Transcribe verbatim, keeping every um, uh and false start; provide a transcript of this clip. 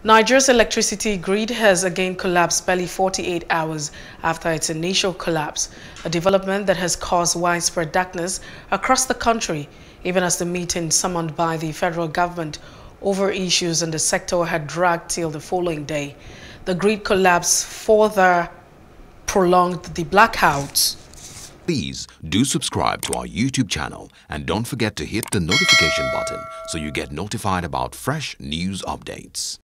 Nigeria's electricity grid has again collapsed barely forty-eight hours after its initial collapse, a development that has caused widespread darkness across the country, even as the meeting summoned by the federal government over issues in the sector had dragged till the following day. The grid collapse further prolonged the blackouts. Please do subscribe to our YouTube channel and don't forget to hit the notification button so you get notified about fresh news updates.